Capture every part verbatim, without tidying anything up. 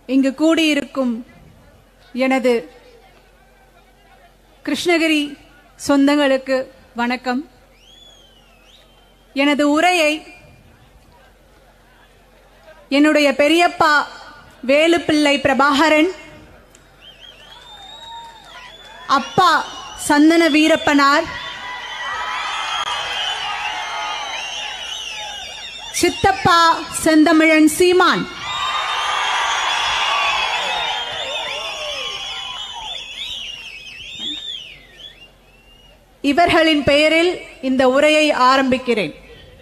இங்கு கூடியிருக்கும் எனது கிருஷ்ணகிரி சொந்தங்களுக்கு வணக்கம். எனது உரையை என்னுடைய பெரியப்பா வேலுப்பிள்ளை பிரபாகரன், அப்பா சந்தன வீரப்பனார், சித்தப்பா செந்தமிழன் சீமான், இவர்களின் பெயரில் இந்த உரையை ஆரம்பிக்கிறேன்.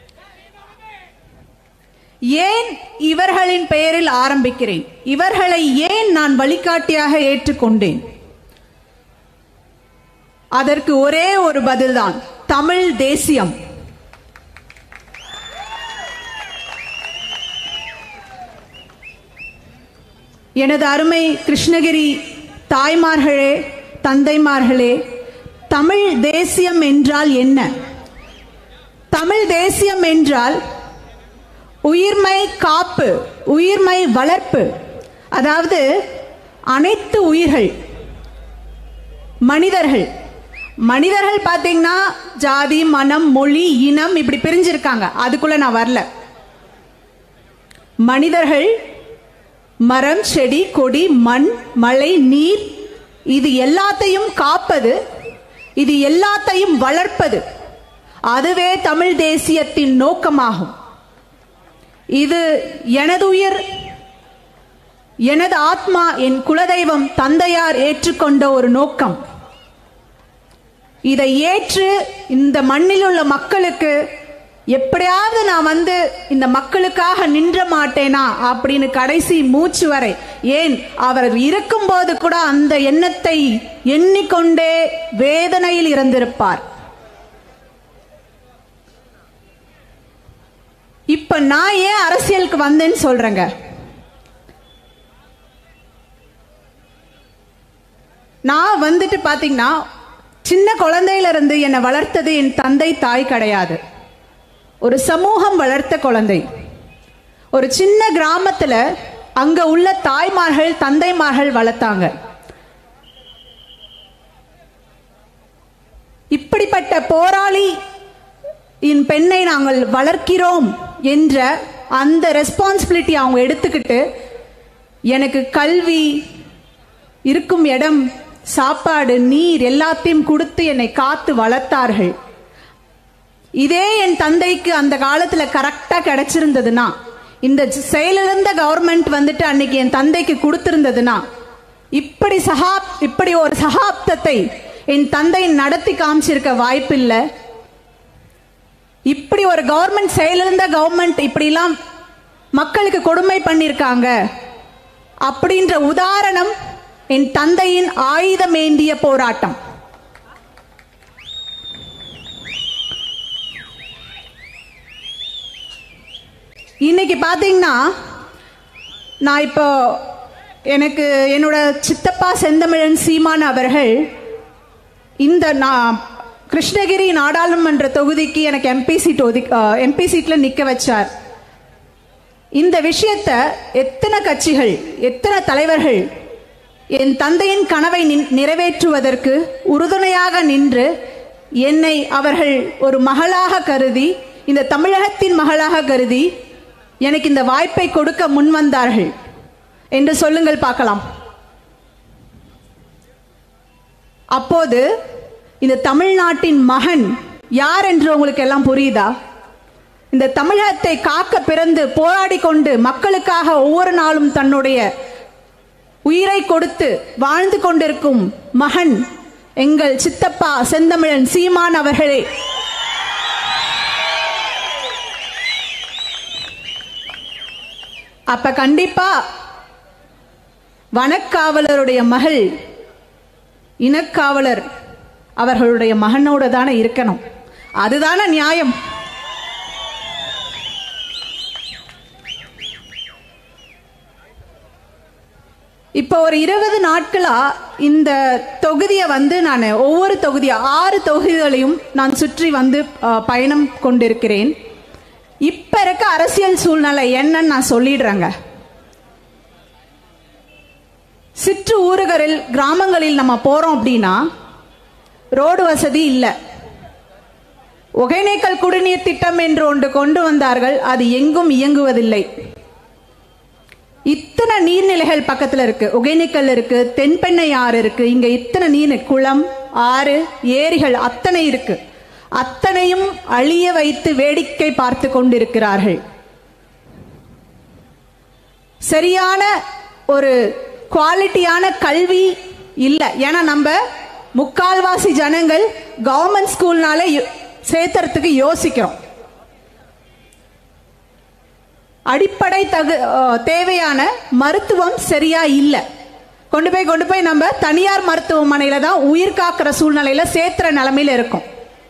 ஏன் இவர்களின் பெயரில் ஆரம்பிக்கிறேன்? இவர்களை ஏன் நான் வழிகாட்டியாக ஏற்றுக்கொண்டேன்? அதற்கு ஒரே ஒரு பதில்தான், தமிழ் தேசியம். எனது அருமை கிருஷ்ணகிரி தாய்மார்களே, தந்தைமார்களே, தமிழ் தேசியம் என்றால் என்ன? தமிழ் தேசியம் என்றால் உயிர்மை காப்பு, உயிர்மை வளர்ப்பு. அதாவது அனைத்து உயிர்கள், மனிதர்கள் மனிதர்கள் பார்த்தீங்கன்னா ஜாதி, மனம், மொழி, இனம் இப்படி பிரிஞ்சிருக்காங்க. அதுக்குள்ள நான் வரல. மனிதர்கள் மரம், செடி, கொடி, மண், மழை, நீர், இது எல்லாத்தையும் காப்பது, இது எல்லாத்தையும் வளர்ப்பது, அதுவே தமிழ் தேசியத்தின் நோக்கமாகும். இது எனது உயிர், எனது ஆத்மா, என் குலதெய்வம் தந்தையார் ஏற்றுக்கொண்ட ஒரு நோக்கம். இதை ஏற்று இந்த மண்ணில் உள்ள மக்களுக்கு எப்படியாவது நான் வந்து இந்த மக்களுக்காக நின்ற மாட்டேனா அப்படின்னு கடைசி மூச்சு வரை, ஏன் அவர் இருக்கும்போது கூட அந்த எண்ணத்தை எண்ணிக்கொண்டே வேதனையில் இறந்திருப்பார். இப்ப நான் ஏன் அரசியலுக்கு வந்தேன்னு சொல்றேங்க. நான் வந்துட்டு பாத்தீங்கன்னா சின்ன குழந்தையில இருந்து என்னை வளர்த்தது என் தந்தை தாய் கிடையாது. ஒரு சமூகம் வளர்த்த குழந்தை. ஒரு சின்ன கிராமத்துல அங்க உள்ள தாய்மார்கள் தந்தைமார்கள் வளர்த்தாங்க. இப்படிப்பட்ட போராளி என் பெண்ணை நாங்கள் வளர்க்கிறோம் என்ற அந்த ரெஸ்பான்சிபிலிட்டி அவங்க எடுத்துக்கிட்டு எனக்கு கல்வி, இருக்கும் இடம், சாப்பாடு, நீர் எல்லாத்தையும் கொடுத்து என்னை காத்து வளர்த்தார்கள். இதே என் தந்தைக்கு அந்த காலத்துல கரெக்டா கிடைச்சிருந்ததுன்னா, இந்த செயலிழந்த கவர்மெண்ட் வந்துட்டு அன்னைக்கு என் தந்தைக்கு கொடுத்திருந்ததுன்னா, இப்படி சகா இப்படி ஒரு சகாப்தத்தை என் தந்தை நடத்தி காமிச்சிருக்க வாய்ப்பில்லை. இப்படி ஒரு கவர்மெண்ட், செயலிழந்த கவர்மெண்ட் இப்படிலாம் மக்களுக்கு கொடுமை பண்ணிருக்காங்க அப்படின்ற உதாரணம் என் தந்தையின் ஆயுதமேந்திய போராட்டம். இன்னைக்கு பாத்தீங்கன்னா நான் இப்போ எனக்கு என்னோட சித்தப்பா செந்தமிழன் சீமான் அவர்கள் இந்த நான் கிருஷ்ணகிரி நாடாளுமன்ற தொகுதிக்கு எனக்கு எம்பி சீட் ஒதுக்கி எம்பி சீட்ல நிக்க வச்சார். இந்த விஷயத்தை எத்தனை கட்சிகள், எத்தனை தலைவர்கள் என் தந்தையின் கனவை நிறைவேற்றுவதற்கு உறுதுணையாக நின்று என்னை அவர்கள் ஒரு மகளாக கருதி, இந்த தமிழகத்தின் மகளாக கருதி எனக்கு இந்த வாய்ப்பை கொடுக்க முன்வந்தார்கள் என்று சொல்லுங்கள் பார்க்கலாம். அப்போது இந்த தமிழ்நாட்டின் மகன் யார் என்று உங்களுக்கு எல்லாம் புரியுதா? இந்த தமிழகத்தை காக்க பிறந்து போராடி கொண்டு மக்களுக்காக ஒவ்வொரு நாளும் தன்னுடைய உயிரை கொடுத்து வாழ்ந்து கொண்டிருக்கும் மகன் எங்கள் சித்தப்பா செந்தமிழன் சீமான் அவர்களே. அப்ப கண்டிப்பா வனக்காவலருடைய மகள் இனக்காவலர் அவர்களுடைய மகனோட தானே இருக்கணும். அதுதானே நியாயம். இப்போ ஒரு இருபது நாட்களா இந்த தொகுதியை வந்து நான் ஒவ்வொரு தொகுதியா ஆறு தொகுதிகளையும் நான் சுற்றி வந்து பயணம் கொண்டிருக்கிறேன். இப்ப இருக்க அரசியல் சூழ்நிலை என்னன்னு நான் சொல்லிடுறேங்க. சிற்று ஊருகளில் கிராமங்களில் நம்ம போறோம் அப்படின்னா ரோடு வசதி இல்லை. ஒகேனக்கல் குடிநீர் திட்டம் என்று ஒன்று கொண்டு வந்தார்கள், அது எங்கும் இயங்குவதில்லை. இத்தனை நீர்நிலைகள் பக்கத்தில் இருக்கு, ஒகேனக்கல் இருக்கு, தென்பெண்ணை ஆறு இருக்கு, இங்க இத்தனை நீர், குளம், ஆறு, ஏரிகள் அத்தனை இருக்கு. அத்தனையும் அழிய வைத்து வேடிக்கை பார்த்து கொண்டிருக்கிறார்கள். சரியான ஒரு குவாலிட்டியான கல்வி இல்லை. ஏன்னா நம்ம முக்கால்வாசி ஜனங்கள் கவர்மெண்ட் ஸ்கூல்னாலே சேர்த்துறதுக்கு யோசிக்கிறோம். அடிப்படை தகு தேவையான மருத்துவம் சரியா இல்லை. கொண்டு போய் கொண்டு போய் நம்ம தனியார் மருத்துவமனையில தான் உயிர் காக்கிற சூழ்நிலையில சேர்த்துற நிலைமையில இருக்கும்.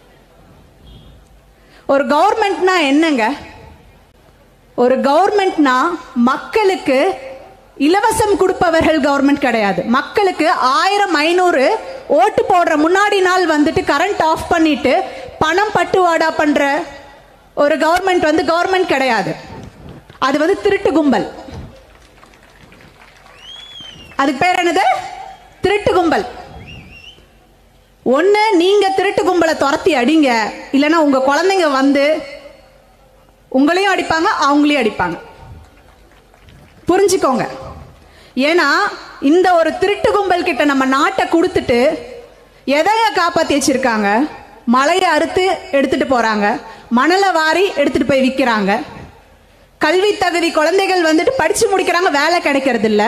ஒரு கவர்மெண்ட்னா என்னங்க? ஒரு கவர்மெண்ட்னா மக்களுக்கு இலவசம் கொடுப்பவர்கள் கவர்மெண்ட் கிடையாது. மக்களுக்கு ஆயிரம் ஐநூறு ஓட்டு போடுற முன்னாடி நாள் வந்துட்டு கரண்ட் ஆஃப் பண்ணிட்டு பணம் பட்டுவாடா பண்ற ஒரு கவர்மெண்ட் வந்து கவர்மெண்ட் கிடையாது. அது வந்து திருட்டு கும்பல். அதுக்கு பேர் என்னது? திருட்டு கும்பல். ஒண்ணு நீங்க திருட்டு கும்பலை துரத்தி அடிங்க, இல்லைன்னா உங்க குழந்தைங்க வந்து உங்களையும் அடிப்பாங்க, அவங்களையும் அடிப்பாங்க. புரிஞ்சுக்கோங்க. ஏன்னா இந்த ஒரு திருட்டு கும்பல் கிட்ட நம்ம நாட்டை கொடுத்துட்டு எதைய காப்பாத்தி வச்சிருக்காங்க? மலையை அறுத்து எடுத்துட்டு போறாங்க, மணலை வாரி எடுத்துட்டு போய் விற்கிறாங்க. கல்வி தகுதி குழந்தைகள் வந்துட்டு படிச்சு முடிக்கிறாங்க, வேலை கிடைக்கிறது இல்ல,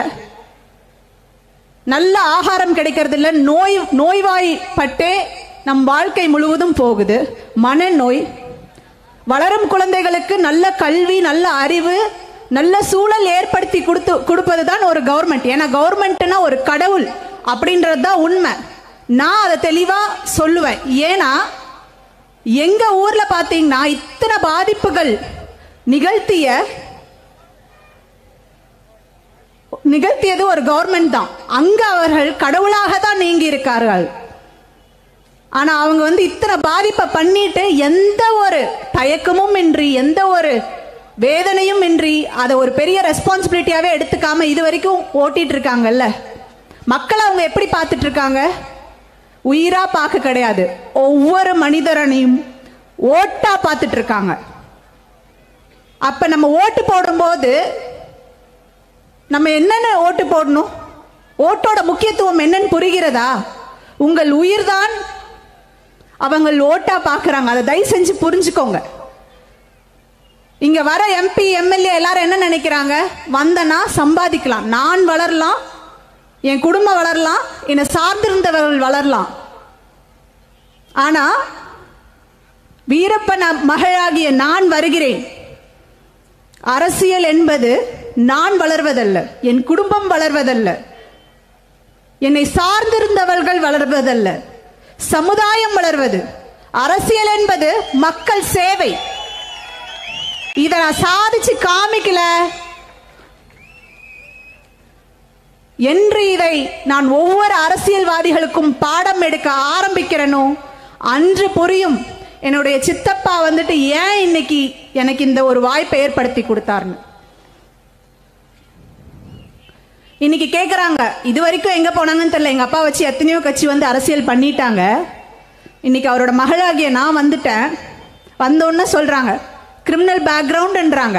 நல்ல ஆகாரம் கிடைக்கிறது இல்ல, நோய் நோய்வாய்ப்பட்டே நம் வாழ்க்கை முழுவதும் போகுது. மனநோய். வளரும் குழந்தைகளுக்கு நல்ல கல்வி, நல்ல அறிவு, நல்ல சூழல் ஏற்படுத்தி கொடுத்து கொடுப்பது தான் ஒரு கவர்மெண்ட். ஏன்னா கவர்மெண்ட்னா ஒரு கடவுள் அப்படின்றது தான் உண்மை. நான் அதை தெளிவா சொல்லுவேன். ஏன்னா எங்க ஊர்ல பாத்தீங்கன்னா இத்தனை பாதிப்புகள் நிகழ்த்திய நிகழ்த்தியது ஒரு கவர்மெண்ட் தான். அங்க அவர்கள் கடவுளாக தான் நீங்கி இருக்கார்கள். ஆனா அவங்க வந்து இத்தனை பாதிப்பை பண்ணிட்டு எந்த ஒரு தயக்கமும் இன்றி, எந்த ஒரு வேதனையும் இன்றி, அதை ஒரு பெரிய ரெஸ்பான்சிபிலிட்டியாவே எடுத்துக்காம இது வரைக்கும் ஓட்டிட்டு இருக்காங்கல்ல. மக்கள் அவங்க எப்படி பார்த்துட்டு இருக்காங்க? உயிரா பார்க்க கிடையாது, ஒவ்வொரு மனிதரனையும் ஓட்டா பார்த்துட்டு இருக்காங்க. அப்ப நம்ம ஓட்டு போடும்போது நம்ம என்னன்னு ஓட்டு போடணும்? ஓட்டோட முக்கியத்துவம் என்னன்னு புரிகிறதா? உங்கள் உயிர் தான் அவங்க ஓட்டா பார்க்கறாங்க. அதை தயவு செஞ்சு புரிஞ்சுக்கோங்க. இங்க வர எம்பி எம்எல்ஏ எல்லாரும் என்ன நினைக்கிறாங்க? வந்தனா சம்பாதிக்கலாம், நான் வளரலாம், என் குடும்பம் வளரலாம், என்னை சார்ந்திருந்தவர்கள் வளரலாம். ஆனா வீரப்பன் மகளாகிய நான் வருகிறேன். அரசியல் என்பது நான் வளர்வதல்ல, என் குடும்பம் வளர்வதல்ல, என்னை சார்ந்திருந்தவர்கள் வளர்வதல்ல, சமுதாயம் வளர்வது. அரசியல் என்பது மக்கள் சேவை. இதை நான் சாதிச்சு காமிக்கல என்று இதை நான் ஒவ்வொரு அரசியல்வாதிகளுக்கும் பாடம் எடுக்க ஆரம்பிக்கிறேனோ அன்று புரியும் என்னுடைய சித்தப்பா வந்துட்டு ஏன் இன்னைக்கு எனக்கு இந்த ஒரு வாய்ப்பை ஏற்படுத்தி கொடுத்தாருன்னு. இன்னைக்கு கேட்குறாங்க, இது வரைக்கும் எங்க போனாங்கன்னு தெரியல, எங்க அப்பா வச்சு எத்தனையோ கட்சி வந்து அரசியல் பண்ணிட்டாங்க, இன்னைக்கு அவரோட மகளாகிய நான் வந்துட்டேன். வந்தோன்னு சொல்றாங்க கிரிமினல் பேக்ரவுண்ட்ன்றாங்க.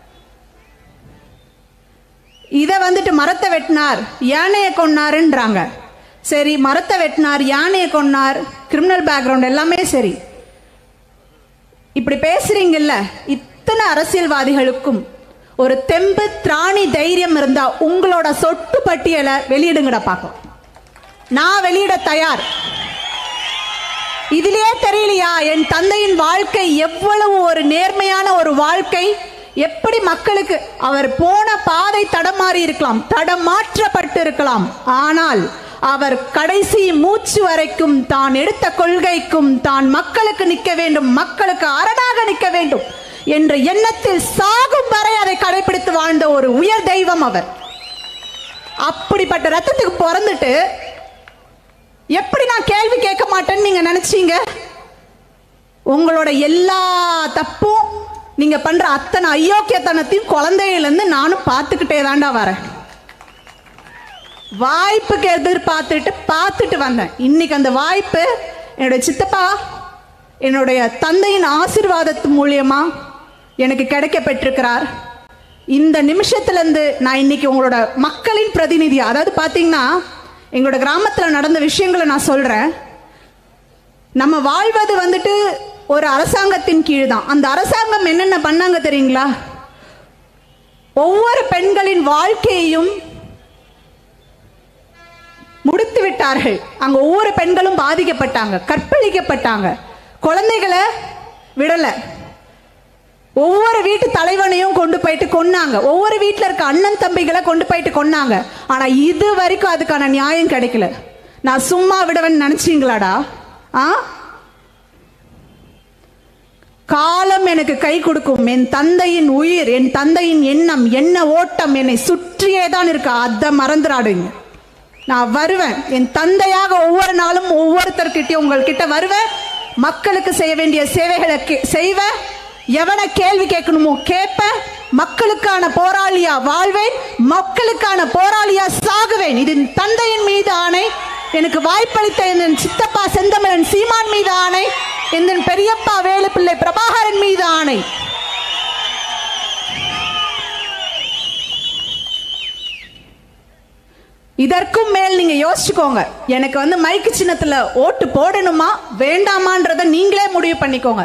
இதை வந்துட்டு மரத்தை வெட்டினார், யானையை கொன்னாருன்றாங்க. சரி, மரத்தை வெட்டினார், யானையை கொன்னார், கிரிமினல் பேக்ரவுண்ட் எல்லாமே சரி. இப்படி பேசுறீங்கல்ல, இத்தனை அரசியல்வாதிகளுக்கும் ஒரு தெம்பு, திராணி, தைரியம் இருந்தா உங்களோட சொட்டு பட்டியலை வெளியிடுங்கடா பார்க்கும். நான் வெளியிட தயார். இதிலே தெரியலையா என் தந்தையின் வாழ்க்கை எவ்வளவு ஒரு நேர்மையான ஒரு வாழ்க்கை, எப்படி மக்களுக்கு அவர் போன பாதை தடமாறி இருக்கலாம், தடமாற்றப்பட்டு இருக்கலாம், ஆனால் அவர் கடைசி மூச்சு வரைக்கும் தான் எடுத்த கொள்கைக்கும் தான் மக்களுக்கு நிற்க வேண்டும், மக்களுக்கு அரணாக நிற்க வேண்டும் என்ற எண்ணத்தில் சாகும் வரை அதை கடைபிடித்து வாழ்ந்த ஒரு உயர் தெய்வம் அவர். அப்படிப்பட்ட ரத்தத்துக்கு பிறந்துட்டு எப்படி நான் கேள்வி கேட்க மாட்டேன்னு நீங்க நினைச்சீங்க? உங்களோட எல்லா தப்பும், நீங்க பண்ற அத்தனை அயோக்கியத்தனத்தையும் குழந்தையில இருந்து நானும் பார்த்துக்கிட்டே தாண்டா வரேன். வாய்ப்புக்கு எதிர்பார்த்துட்டு பார்த்துட்டு வந்தேன். இன்னைக்கு அந்த வாய்ப்பு என்னுடைய சித்தப்பா என்னுடைய தந்தையின் ஆசீர்வாதத்து மூலியமா எனக்கு கிடைக்க பெற்றிருக்கிறார். இந்த நிமிஷத்திலிருந்து நான் இன்னைக்கு உங்களோட மக்களின் பிரதிநிதி. அதாவது பாத்தீங்கன்னா எங்களோட கிராமத்தில் நடந்த விஷயங்களை நான் சொல்றேன். நம்ம வாழ்வது வந்துட்டு ஒரு அரசாங்கத்தின் கீழ் தான். அந்த அரசாங்கம் என்னென்ன பண்ணாங்க தெரியுங்களா? ஒவ்வொரு பெண்களின் வாழ்க்கையையும் முடித்து விட்டார்கள். அங்க ஒவ்வொரு பெண்களும் பாதிக்கப்பட்டாங்க, கற்பழிக்கப்பட்டாங்க, குழந்தைகளை விடல. ஒவ்வொரு வீட்டு தலைவனையும் கொண்டு போயிட்டு கொன்னாங்க. ஒவ்வொரு வீட்டில் இருக்க அண்ணன் தம்பிகளை கொண்டு போயிட்டு கொன்னாங்க. ஆனா இது வரைக்கும் அதுக்கான நியாயம் கிடைக்கல. நான் சும்மா விடுவேன்னு நினைச்சீங்களாடா? ஆ காலம் எனக்கு கை கொடுக்கும். என் தந்தையின் உயிர், என் தந்தையின் எண்ணம், என்ன ஓட்டம் என்னை சுற்றியே தான் இருக்கு. அதை மறந்துடாடுங்க. நான் வருவேன். என் தந்தையாக ஒவ்வொரு நாளும் ஒவ்வொருத்தர்கிட்டயும் உங்கள்கிட்ட வருவேன். மக்களுக்கு செய்ய வேண்டிய சேவைகளை செய்வேன். எவனை கேள்வி கேட்கணுமோ கேட்பேன். மக்களுக்கான போராளியா வாழ்வேன். மக்களுக்கான போராளியா சாகுவேன். இது தந்தையின் மீது ஆணை. எனக்கு வாய்ப்பளித்த என் சித்தப்பா செந்தமிழன் சீமான் மீது ஆணை. என் பெரியப்பா வேலுப்பிள்ளை பிரபாகரன் மீது ஆணை. இதற்கும் மேல் நீங்க யோசிச்சுக்கோங்க. எனக்கு வந்து மைக்கு சின்னத்துல ஓட்டு போடணுமா வேண்டாமான்றத நீங்களே முடிவு பண்ணிக்கோங்க.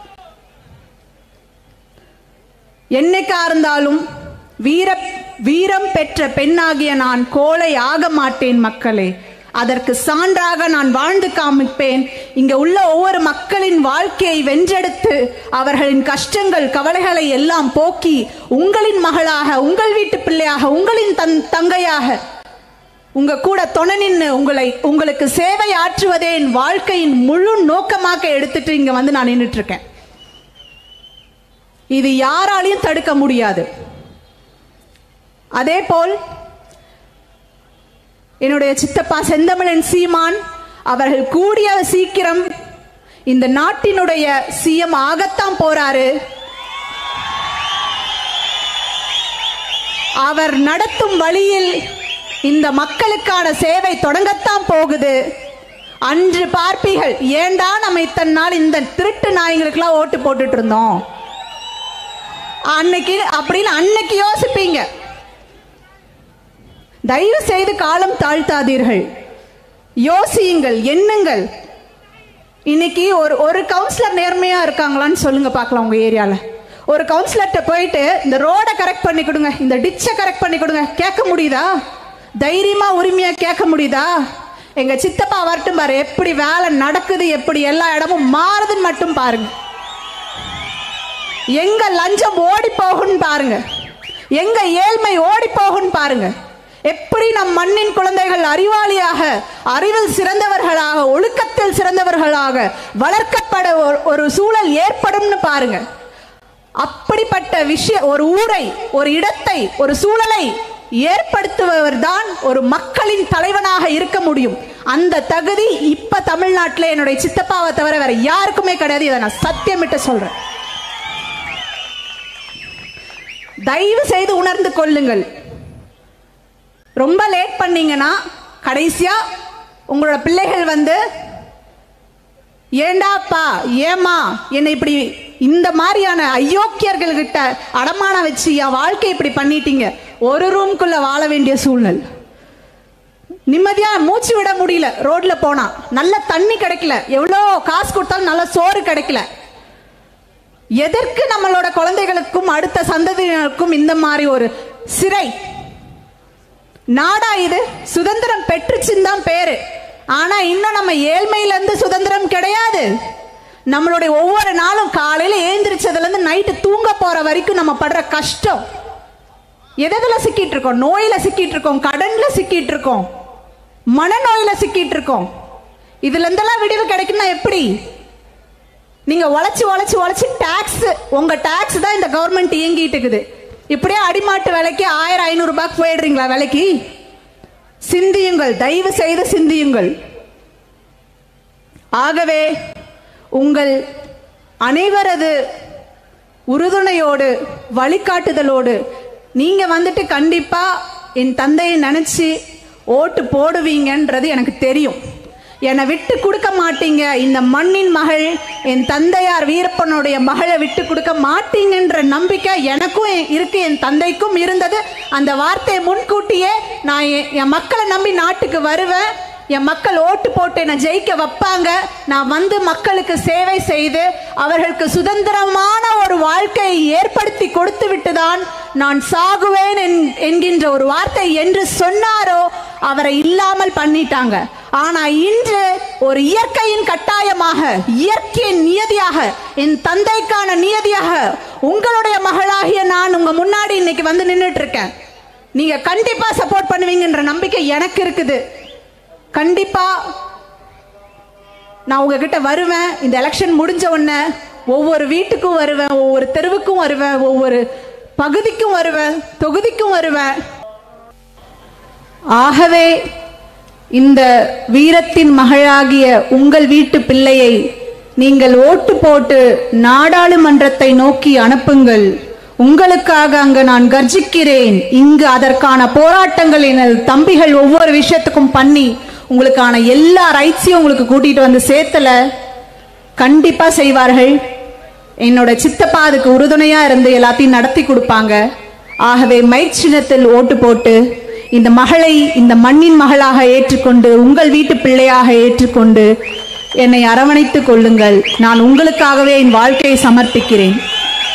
என்னைக்கா இருந்தாலும் வீர வீரம் பெற்ற பெண்ணாகிய நான் கோழை ஆக மாட்டேன் மக்களே. அதற்கு சான்றாக நான் வாழ்ந்து காமிப்பேன். இங்க உள்ள ஒவ்வொரு மக்களின் வாழ்க்கையை வென்றெடுத்து அவர்களின் கஷ்டங்கள் கவலைகளை எல்லாம் போக்கி உங்களின் மகளாக, உங்கள் வீட்டு பிள்ளையாக, உங்களின் தன் தங்கையாக உங்க கூட துணை நின்று உங்களை உங்களுக்கு சேவை ஆற்றுவதே என் வாழ்க்கையின் முழு நோக்கமாக எடுத்துட்டு இங்க வந்து நான் நின்றுட்டு இருக்கேன். இது யாராலையும் தடுக்க முடியாது. அதே போல் என்னுடைய சித்தப்பா செந்தமிழன் சீமான் அவர்கள் கூடிய சீக்கிரம் இந்த நாட்டினுடைய சிஎம் ஆகத்தான் போறாரு. அவர் நடத்தும் வழியில் இந்த மக்களுக்கான சேவை தொடங்கத்தான் போகுது. அன்று பார்ப்பீர்கள், ஏண்டா நம்ம இத்தனை நாள் இந்த திருட்டு நாய்களுக்கெல்லாம் ஓட்டு போட்டுட்டு இருந்தோம் அன்னைக்கு அப்படின்னு அன்னைக்கு யோசிப்பீங்க. தயவு செய்து காலம் தாழ்த்தாதீர்கள், யோசியுங்கள், எண்ணுங்கள். இன்னைக்கு ஒரு ஒரு கவுன்சிலர் நேர்மையா இருக்காங்களான்னு சொல்லுங்க பார்க்கலாம். உங்க ஏரியால ஒரு கவுன்சிலர்கிட்ட போயிட்டு இந்த ரோடை கரெக்ட் பண்ணி கொடுங்க, இந்த டிச்சை கரெக்ட் பண்ணி கொடுங்க கேட்க முடியுதா? தைரியமா உரிமையா கேட்க முடியுதா? எங்க சித்தப்பா வரட்டும் பாரு, எப்படி வேலை நடக்குது, எப்படி எல்லா இடமும் மாறுதுன்னு மட்டும் பாருங்க. எங்க லஞ்சம் ஓடி போகுன்னு பாருங்க, எங்க ஏழ்மை ஓடி போகுன்னு பாருங்க. எப்படி நம் மண்ணின் குழந்தைகள் அறிவாளியாக, அறிவில் சிறந்தவர்களாக, ஒழுக்கத்தில் சிறந்தவர்களாக வளர்க்கப்பட ஒரு சூழல் ஏற்படும்னு பாருங்க. அப்படிப்பட்ட விஷய ஒரு ஊரை, ஒரு இடத்தை, ஒரு சூழலை ஏற்படுத்துபவர் தான் ஒரு மக்களின் தலைவனாக இருக்க முடியும். அந்த தகுதி இப்ப தமிழ்நாட்டில் என்னுடைய சித்தப்பாவை தவிர வேற யாருக்குமே கிடையாது. இதை நான் சத்தியமிட்டு சொல்றேன். தயவு செய்து உணர்ந்து கொள்ளுங்கள். ரொம்ப லேட் பண்ணீங்கன்னா கடைசியா உங்களோட பிள்ளைகள் வந்து ஏண்டாப்பா ஏமா என்னை இப்படி இந்த மாதிரியான அயோக்கியர்கள் கிட்ட அடமான வச்சு என் வாழ்க்கை இப்படி பண்ணிட்டீங்க. ஒரு ரூம்குள்ள வாழ வேண்டிய சூழ்நிலை, நிம்மதியா மூச்சு விட முடியல, ரோட்ல போனா நல்ல தண்ணி கிடைக்கல, எவ்வளோ காசு கொடுத்தாலும் நல்ல சோறு கிடைக்கல. எதற்கு நம்மளோட குழந்தைகளுக்கும் அடுத்த சந்ததியினருக்கும் இந்த மாதிரி ஒரு சிறை நாடா இது? சுதந்திரம் பெற்றுச்சுன்னு தான் பேரு. ஆனா இன்னும் நம்ம ஏழ்மையில இருந்து சுதந்திரம் கிடையாது. நம்மளுடைய ஒவ்வொரு நாளும் காலையில ஏந்திரிச்சதுல இருந்து நைட்டு தூங்க போற வரைக்கும் நம்ம படுற கஷ்டம், எதுல சிக்கிட்டு இருக்கோம்? நோயில சிக்கிட்டு இருக்கோம், கடன்ல சிக்கிட்டு இருக்கோம், மனநோயில சிக்கிட்டு இருக்கோம். இதுல இருந்தெல்லாம் விடிவு கிடைக்குன்னா எப்படி? நீங்க உழைச்சு உழைச்சு உழைச்சு டாக்ஸ், உங்க டாக்ஸ் தான் இந்த கவர்மெண்ட் இயங்கிட்டு இருக்குது. இப்படியே அடிமாட்டு விலைக்கு ஆயிரம் ஐநூறு ரூபாய்க்கு போயிடுறீங்களா விலைக்கு? சிந்தியுங்கள், தயவு செய்து சிந்தியுங்கள். ஆகவே உங்கள் அனைவரது உறுதுணையோடு வழிகாட்டுதலோடு நீங்க வந்துட்டு கண்டிப்பா என் தந்தையை நினைச்சு ஓட்டு போடுவீங்கன்றது எனக்கு தெரியும். என்னை விட்டு கொடுக்க மாட்டீங்க, இந்த மண்ணின் மகள் என் தந்தையார் வீரப்பனுடைய மகளை விட்டு கொடுக்க மாட்டீங்கன்ற நம்பிக்கை எனக்கும் இருக்கு, என் தந்தைக்கும் இருந்தது. அந்த வார்த்தையை முன்கூட்டியே நான் என் மக்களை நம்பி நாட்டுக்கு வருவேன், என் மக்கள் ஓட்டு போட்டு என்னை ஜெயிக்க வைப்பாங்க, நான் வந்து மக்களுக்கு சேவை செய்து அவர்களுக்கு சுதந்திரமான ஒரு வாழ்க்கையை ஏற்படுத்தி கொடுத்து விட்டுதான் நான் சாகுவேன் என்கின்ற ஒரு வார்த்தை என்று சொன்னாரோ அவரை இல்லாமல் பண்ணிட்டாங்க. ஆனா இன்று ஒரு இயற்கையின் கட்டாயமாக, இயற்கையின் நியதியாக, என் தந்தைக்கான நியதியாக உங்களுடைய மகளாகிய நான் உங்க முன்னாடி இன்னைக்கு வந்து நின்றுட்டு இருக்கேன். நீங்க கண்டிப்பா சப்போர்ட் பண்ணுவீங்கன்ற நம்பிக்கை எனக்கு இருக்குது. கண்டிப்பா நான் உங்ககிட்ட வருவேன். இந்த எலெக்ஷன் முடிஞ்ச உடனே ஒவ்வொரு வீட்டுக்கும் வருவேன், ஒவ்வொரு தெருவுக்கும் வருவேன், ஒவ்வொரு பகுதிக்கும் வருவேன், தொகுதிக்கும் வருவேன். ஆகவே இந்த வீரத்தின் மகளாகிய உங்கள் வீட்டு பிள்ளையை நீங்கள் ஓட்டு போட்டு நாடாளுமன்றத்தை நோக்கி அனுப்புங்கள். உங்களுக்காக அங்கு நான் கர்ஜிக்கிறேன். இங்கு அதற்கான போராட்டங்கள் எனது தம்பிகள் ஒவ்வொரு விஷயத்துக்கும் பண்ணி உங்களுக்கான எல்லா ரைட்ஸையும் உங்களுக்கு கூட்டிட்டு வந்து சேர்த்தல, கண்டிப்பா செய்வார்கள். என்னோட சித்தப்பா அதுக்கு உறுதுணையா இருந்து எல்லாத்தையும் நடத்தி கொடுப்பாங்க. ஆகவே மைக் சின்னத்தில் ஓட்டு போட்டு இந்த மகளை இந்த மண்ணின் மகளாக ஏற்றுக்கொண்டு உங்கள் வீட்டு பிள்ளையாக ஏற்றுக்கொண்டு என்னை அரவணைத்துக் கொள்ளுங்கள். நான் உங்களுக்காகவே என் வாழ்க்கையை சமர்ப்பிக்கிறேன்.